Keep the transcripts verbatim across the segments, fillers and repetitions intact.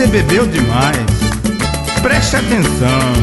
você bebeu demais. Preste atenção.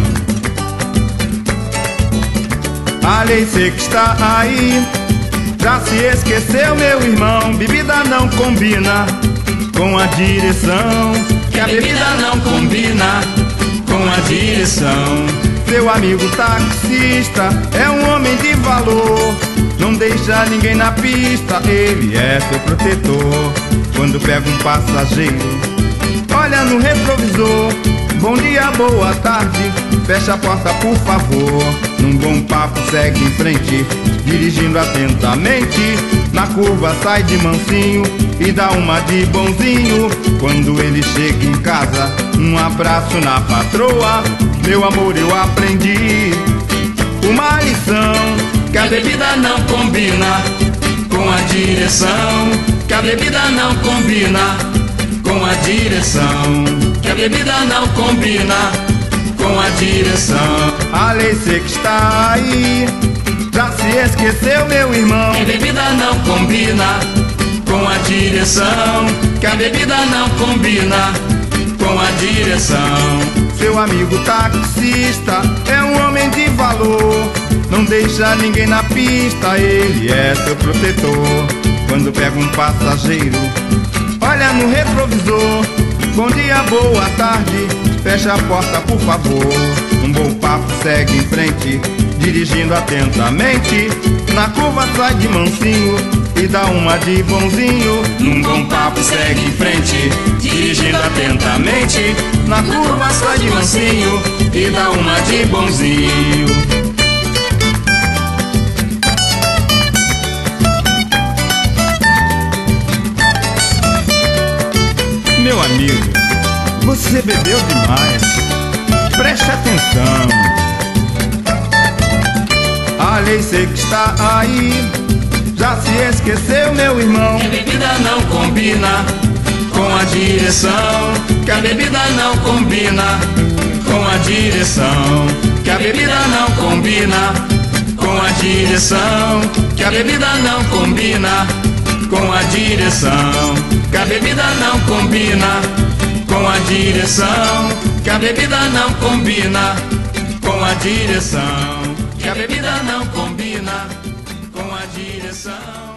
A lei seca está aí, já se esqueceu, meu irmão. Bebida não combina com a direção, que a bebida não combina com a direção. Seu amigo taxista é um homem de valor, não deixa ninguém na pista, ele é seu protetor. Quando pega um passageiro, olha no retrovisor. Bom dia, boa tarde, fecha a porta por favor. Num bom papo segue em frente, dirigindo atentamente. Na curva sai de mansinho e dá uma de bonzinho. Quando ele chega em casa, um abraço na patroa. Meu amor, eu aprendi uma lição, que a bebida não combina com a direção, que a bebida não combina com a direção, que a bebida não combina com a direção. A lei seca está aí, já se esqueceu, meu irmão. Que a bebida não combina com a direção, que a bebida não combina com a direção. Seu amigo taxista é um homem de valor, não deixa ninguém na pista, ele é seu protetor. Quando pega um passageiro, olha no retrovisor. Bom dia, boa tarde, fecha a porta por favor. Um bom papo segue em frente, dirigindo atentamente. Na curva sai de mansinho e dá uma de bonzinho. Num bom papo segue em frente, dirigindo atentamente. Na curva sai de mansinho e dá uma de bonzinho. Meu amigo, você bebeu demais. Preste atenção. A lei seca está aí, já se esqueceu, meu irmão. Que a bebida não combina com a direção, que a bebida não combina com a direção, que a bebida não combina com a direção, que a bebida não combina com a direção, que a bebida não combina com a direção, que a bebida não combina com a direção, que a bebida não combina com a direção.